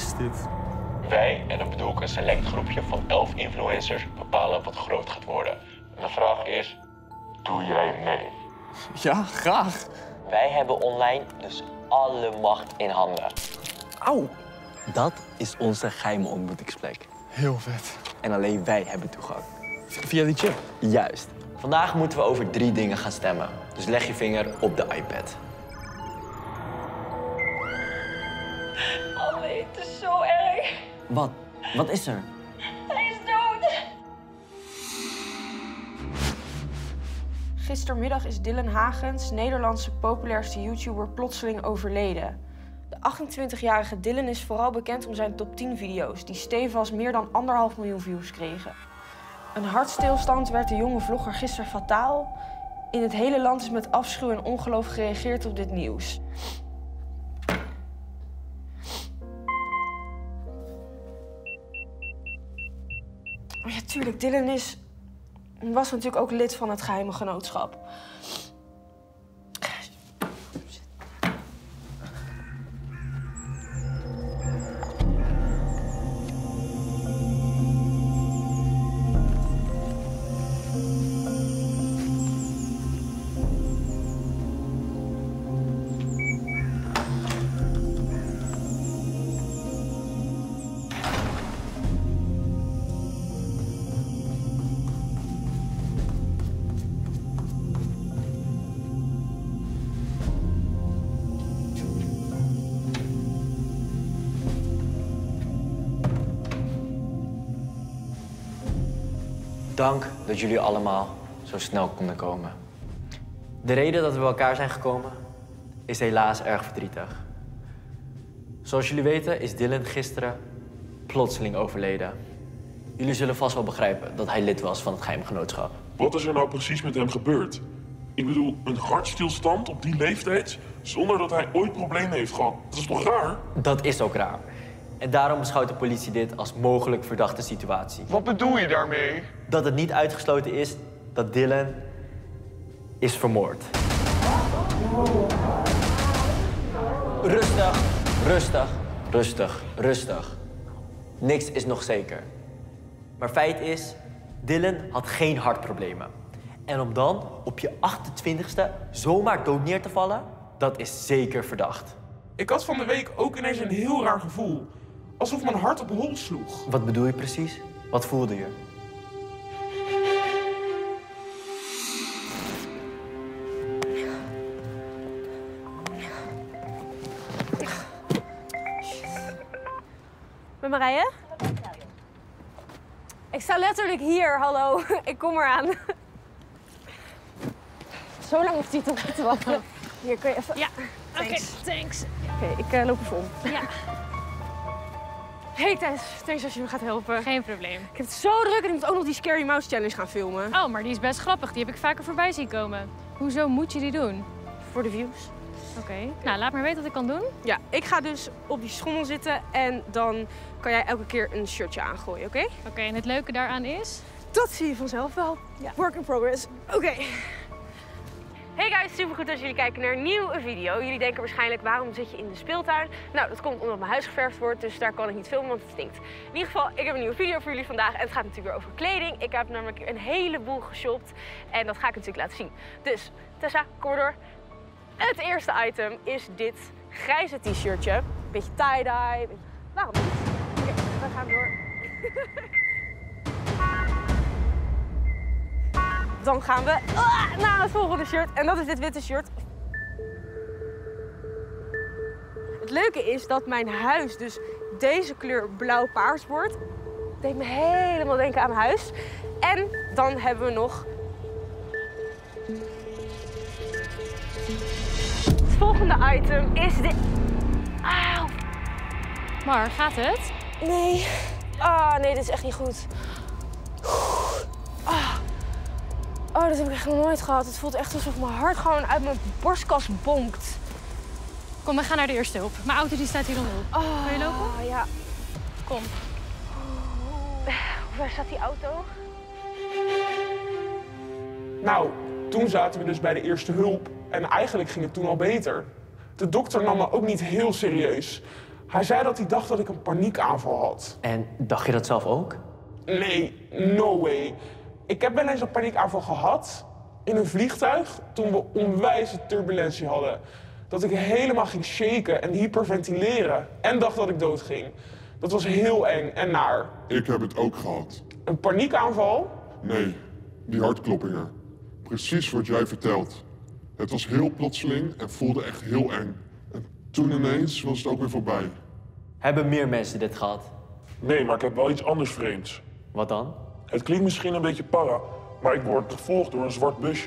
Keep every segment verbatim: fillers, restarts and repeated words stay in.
is dit? Wij, en dan bedoel ik een select groepje van elf influencers, bepalen wat groot gaat worden. En de vraag is, doe jij mee? Ja, graag. Wij hebben online dus alle macht in handen. Auw. Dat is onze geheime ontmoetingsplek. Heel vet. En alleen wij hebben toegang. Via die chip? Juist. Vandaag moeten we over drie dingen gaan stemmen. Dus leg je vinger op de iPad. Oh nee, het is zo erg. Wat? Wat is er? Hij is dood. Gistermiddag is Dylan Hagens, Nederlandse populairste YouTuber, plotseling overleden. De achtentwintigjarige Dylan is vooral bekend om zijn top tien video's, die stevast meer dan anderhalf miljoen views kregen. Een hartstilstand werd de jonge vlogger gisteren fataal. In het hele land is met afschuw en ongeloof gereageerd op dit nieuws. Maar ja, tuurlijk, Dylan is, was natuurlijk ook lid van het geheime genootschap. Dank dat jullie allemaal zo snel konden komen. De reden dat we bij elkaar zijn gekomen is helaas erg verdrietig. Zoals jullie weten is Dylan gisteren plotseling overleden. Jullie zullen vast wel begrijpen dat hij lid was van het geheime genootschap. Wat is er nou precies met hem gebeurd? Ik bedoel, een hartstilstand op die leeftijd zonder dat hij ooit problemen heeft gehad. Dat is toch raar? Dat is ook raar. En daarom beschouwt de politie dit als mogelijk verdachte situatie. Wat bedoel je daarmee? Dat het niet uitgesloten is dat Dylan is vermoord. Rustig, rustig, rustig, rustig. Niks is nog zeker. Maar feit is, Dylan had geen hartproblemen. En om dan op je achtentwintigste zomaar dood neer te vallen, dat is zeker verdacht. Ik had van de week ook ineens een heel raar gevoel. Alsof mijn hart op hol sloeg. Wat bedoel je precies? Wat voelde je? Met Marije? Ik sta letterlijk hier, hallo. Ik kom eraan. Zo lang hoeft hij toch niet te wachten. Hier, kun je even... Ja, oké, Thanks. thanks. Oké, okay, ik uh, loop even om. Ja. Hey Tess, thanks als je me gaat helpen. Geen probleem. Ik heb het zo druk en ik moet ook nog die Scary Mouse Challenge gaan filmen. Oh, maar die is best grappig. Die heb ik vaker voorbij zien komen. Hoezo moet je die doen? Voor de views. Oké. Okay. Nou, laat maar weten wat ik kan doen. Ja, ik ga dus op die schommel zitten en dan kan jij elke keer een shirtje aangooien, oké? Okay? Oké, okay, en het leuke daaraan is? Dat zie je vanzelf wel. Ja. Work in progress. Oké. Okay. Hey guys, supergoed dat jullie kijken naar een nieuwe video. Jullie denken waarschijnlijk, waarom zit je in de speeltuin? Nou, dat komt omdat mijn huis geverfd wordt, dus daar kan ik niet filmen, want het stinkt. In ieder geval, ik heb een nieuwe video voor jullie vandaag en het gaat natuurlijk weer over kleding. Ik heb namelijk een heleboel geshopt en dat ga ik natuurlijk laten zien. Dus, Tessa, kom maar door. Het eerste item is dit grijze t-shirtje. Beetje tie-dye. Waarom niet? Oké, okay, we gaan door. Dan gaan we uh, naar het volgende shirt. En dat is dit witte shirt. Het leuke is dat mijn huis dus deze kleur blauw-paars wordt. Dat deed me helemaal denken aan huis. En dan hebben we nog... Het volgende item is dit... Auw. Mar, gaat het? Nee. Ah, nee, dit is echt niet goed. Ah. Oh, dat heb ik echt nog nooit gehad. Het voelt echt alsof mijn hart gewoon uit mijn borstkas bonkt. Kom, we gaan naar de eerste hulp. Mijn auto die staat hier omhoog. Oh, wil je lopen? Ja. Kom. Waar staat die auto? Nou, toen zaten we dus bij de eerste hulp. En eigenlijk ging het toen al beter. De dokter nam me ook niet heel serieus. Hij zei dat hij dacht dat ik een paniekaanval had. En dacht je dat zelf ook? Nee, no way. Ik heb wel eens een paniekaanval gehad in een vliegtuig toen we onwijze turbulentie hadden. Dat ik helemaal ging shaken en hyperventileren en dacht dat ik doodging. Dat was heel eng en naar. Ik heb het ook gehad. Een paniekaanval? Nee, die hartkloppingen. Precies wat jij vertelt. Het was heel plotseling en voelde echt heel eng. En toen ineens was het ook weer voorbij. Hebben meer mensen dit gehad? Nee, maar ik heb wel iets anders vreemds. Wat dan? Het klinkt misschien een beetje para, maar ik word gevolgd door een zwart busje.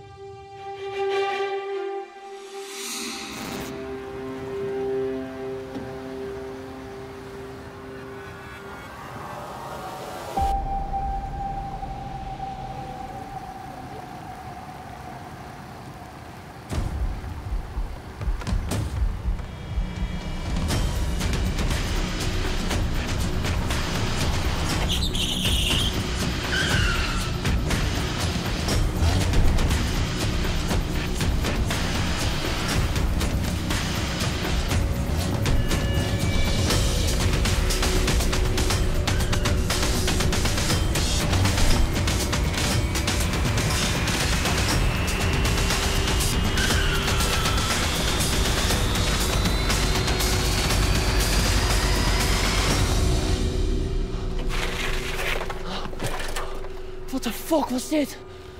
Wat de fuck was dit?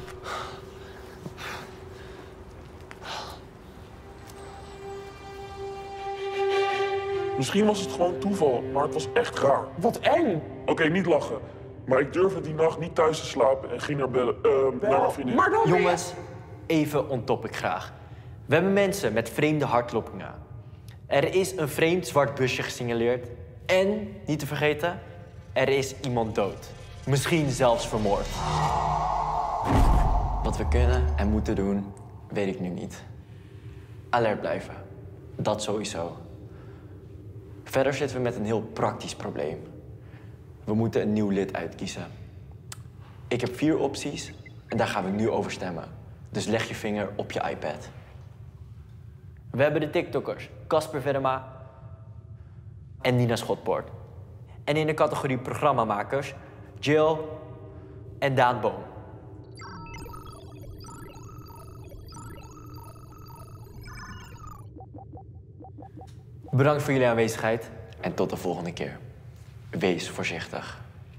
Misschien was het gewoon toeval, maar het was echt raar. Wat eng. Oké, niet lachen. Maar ik durfde die nacht niet thuis te slapen en ging naar, bellen, uh, naar mijn vriendin. Maar dan Jongens, even ontop ik graag. We hebben mensen met vreemde hartkloppingen. Er is een vreemd zwart busje gesignaleerd. En, niet te vergeten, er is iemand dood. Misschien zelfs vermoord. Wat we kunnen en moeten doen, weet ik nu niet. Alert blijven. Dat sowieso. Verder zitten we met een heel praktisch probleem. We moeten een nieuw lid uitkiezen. Ik heb vier opties en daar gaan we nu over stemmen. Dus leg je vinger op je iPad. We hebben de TikTokkers Casper Verma en Nina Schotpoort. En in de categorie programmamakers Jill en Daan Boom. Bedankt voor jullie aanwezigheid en tot de volgende keer. Wees voorzichtig.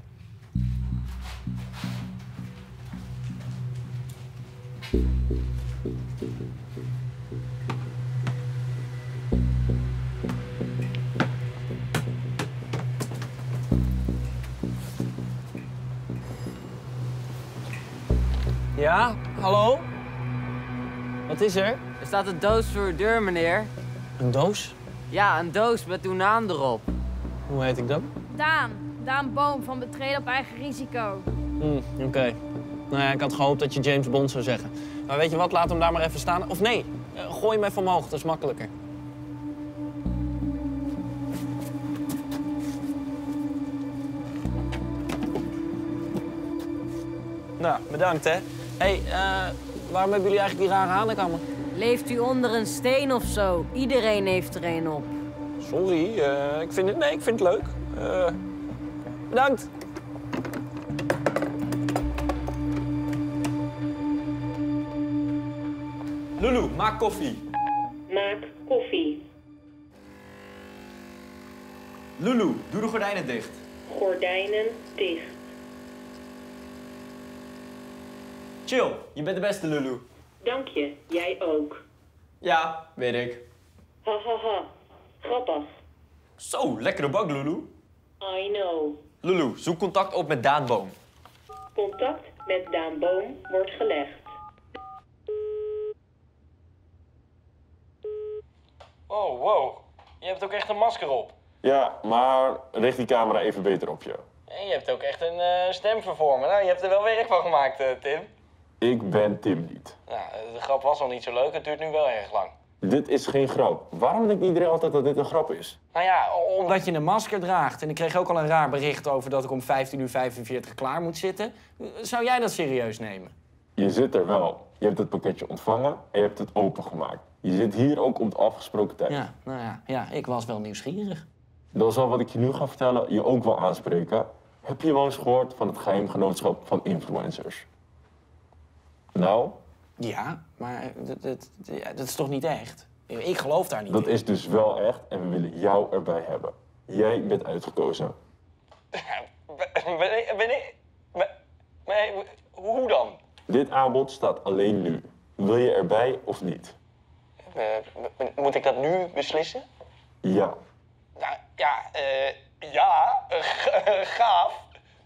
Ja, hallo? Wat is er? Er staat een doos voor uw deur, meneer. Een doos? Ja, een doos met uw naam erop. Hoe heet ik dan? Daan. Daan Boom van Betreden op Eigen Risico. Hm, oké. Okay. Nou ja, ik had gehoopt dat je James Bond zou zeggen. Maar weet je wat, laat hem daar maar even staan. Of nee, uh, gooi hem even omhoog, dat is makkelijker. Nou, bedankt hè. Hé, hey, uh, waarom hebben jullie eigenlijk die rare hanenkammen? Leeft u onder een steen of zo? Iedereen heeft er een op. Sorry, uh, ik vind het, nee, ik vind het leuk. Uh, bedankt. Lulu, maak koffie. Maak koffie. Lulu, doe de gordijnen dicht. Gordijnen dicht. Chill, je bent de beste, Lulu. Dank je, jij ook. Ja, weet ik. Ha ha ha, grappig. Zo, lekkere bak, Lulu. I know. Lulu, zoek contact op met Daan Boom. Contact met Daan Boom wordt gelegd. Oh, wow. Je hebt ook echt een masker op. Ja, maar richt die camera even beter op je. En je hebt ook echt een uh, stemvervormer. Nou, je hebt er wel werk van gemaakt, uh, Tim. Ik ben Tim niet. Nou, de grap was al niet zo leuk. Het duurt nu wel erg lang. Dit is geen grap. Waarom denkt iedereen altijd dat dit een grap is? Nou ja, omdat je een masker draagt. En ik kreeg ook al een raar bericht over dat ik om vijftien uur vijfenveertig klaar moet zitten. Zou jij dat serieus nemen? Je zit er wel. Je hebt het pakketje ontvangen en je hebt het opengemaakt. Je zit hier ook op de afgesproken tijd. Ja, nou ja, ja, ik was wel nieuwsgierig. Dan zal wat ik je nu ga vertellen je ook wel aanspreken. Heb je wel eens gehoord van het geheimgenootschap van influencers? Nou? Ja, maar dat, dat, ja, dat is toch niet echt? Ik geloof daar niet Dat in. is dus wel echt en we willen jou erbij hebben. Jij bent uitgekozen. Wanneer? wanneer maar, hoe dan? Dit aanbod staat alleen nu. Wil je erbij of niet? Uh, moet ik dat nu beslissen? Ja. Nou, ja, uh, ja, uh, gaaf.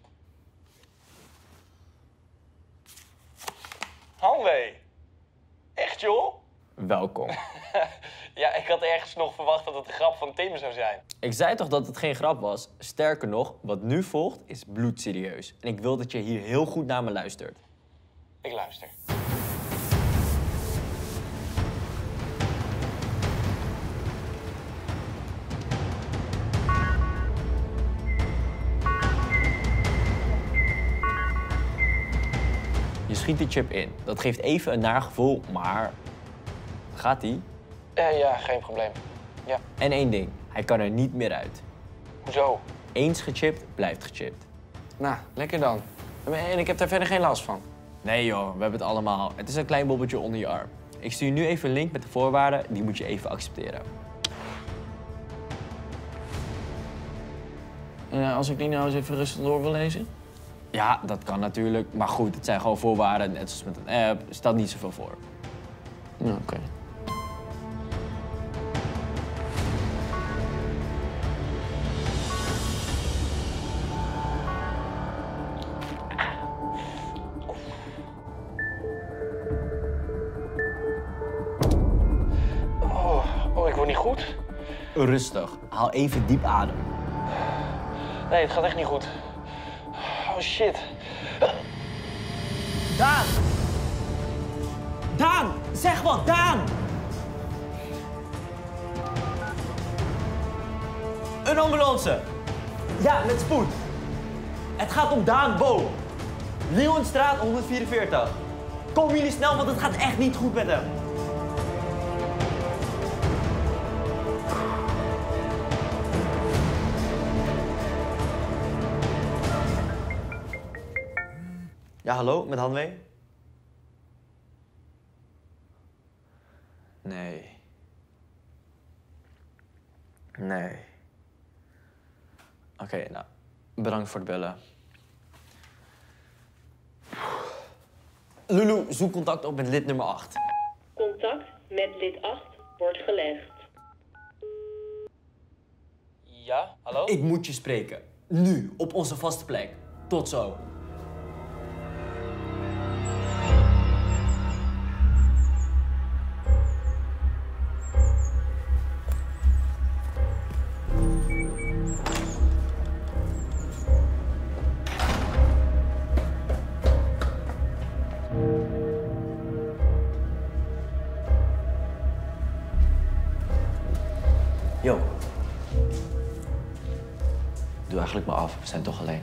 Hanwee. Echt, joh? Welkom. Ja, ik had ergens nog verwacht dat het een grap van Tim zou zijn. Ik zei toch dat het geen grap was? Sterker nog, wat nu volgt is bloedserieus. En ik wil dat je hier heel goed naar me luistert. Ik luister. Je schiet die chip in. Dat geeft even een naar gevoel, maar... Gaat die? Uh, ja, geen probleem. Ja. En één ding, hij kan er niet meer uit. Hoezo? Eens gechipt, blijft gechipt. Nou, lekker dan. En ik heb daar verder geen last van. Nee joh, we hebben het allemaal. Het is een klein bobbeltje onder je arm. Ik stuur je nu even een link met de voorwaarden, die moet je even accepteren. En als ik die nou eens even rustig door wil lezen? Ja, dat kan natuurlijk. Maar goed, het zijn gewoon voorwaarden. Net zoals met een app, stelt niet zoveel voor. Ja, oké. Okay. Oh, oh, ik word niet goed. Rustig. Haal even diep adem. Nee, het gaat echt niet goed. Oh, shit. Daan! Daan! Zeg wat, Daan! Een ambulance! Ja, met spoed. Het gaat om Daan Bo. Leeuwenstraat honderdvierenveertig. Komen jullie snel, want het gaat echt niet goed met hem. Ja, hallo, met Hanwee? Nee. Nee. Oké, okay, nou, bedankt voor het bellen. Lulu, zoek contact op met lid nummer acht. Contact met lid acht wordt gelegd. Ja, hallo? Ik moet je spreken. Nu, op onze vaste plek. Tot zo. Yo. Doe eigenlijk maar af, we zijn toch alleen.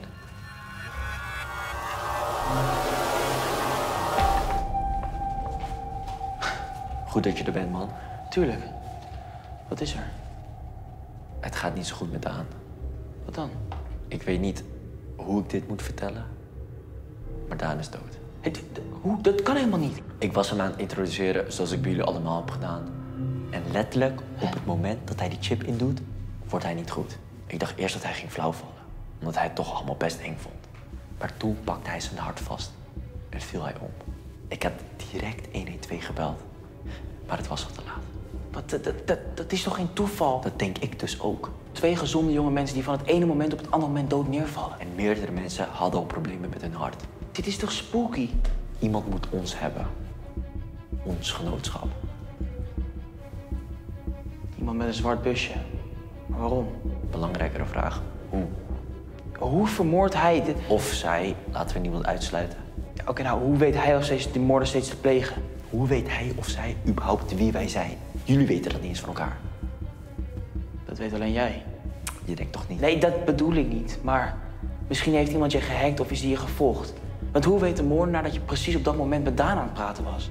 Goed dat je er bent, man. Tuurlijk. Wat is er? Het gaat niet zo goed met Daan. Wat dan? Ik weet niet hoe ik dit moet vertellen, maar Daan is dood. Het, hoe? Dat kan helemaal niet. Ik was hem aan het introduceren zoals ik bij jullie allemaal heb gedaan. En letterlijk, op het moment dat hij die chip indoet, wordt hij niet goed. Ik dacht eerst dat hij ging flauwvallen, omdat hij het toch allemaal best eng vond. Maar toen pakte hij zijn hart vast en viel hij om. Ik heb direct honderdtwaalf gebeld, maar het was al te laat. Wat, dat, dat, dat, dat is toch geen toeval? Dat denk ik dus ook. Twee gezonde jonge mensen die van het ene moment op het andere moment dood neervallen. En meerdere mensen hadden al problemen met hun hart. Dit is toch spooky? Iemand moet ons hebben. Ons genootschap. Iemand met een zwart busje. Maar waarom? Belangrijkere vraag. Hoe? Hoe vermoordt hij dit? Of zij, laten we niemand uitsluiten. Ja, Oké, okay, nou, hoe weet hij of steeds die moorden steeds te plegen? Hoe weet hij of zij überhaupt wie wij zijn? Jullie weten dat niet eens van elkaar. Dat weet alleen jij. Je denkt toch niet? Nee, dat bedoel ik niet. Maar misschien heeft iemand je gehackt of is die je gevolgd. Want hoe weet de moordenaar dat je precies op dat moment met Daan aan het praten was?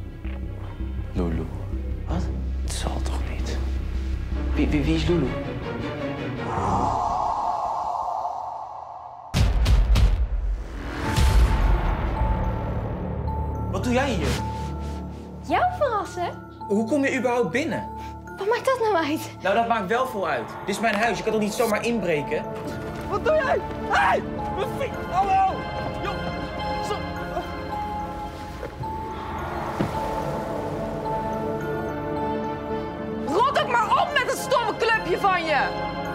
Lulu. Wat? Het zal toch niet? Wie, wie, wie is Lulu? Wat doe jij hier? Jou verrassen? Hoe kom je überhaupt binnen? Wat maakt dat nou uit? Nou, dat maakt wel veel uit. Dit is mijn huis, je kan toch niet zomaar inbreken? Wat doe jij? Hé! Hey! Mijn fiets! Hallo! Joh! Zo... Rot ook maar op met het stomme clubje van je!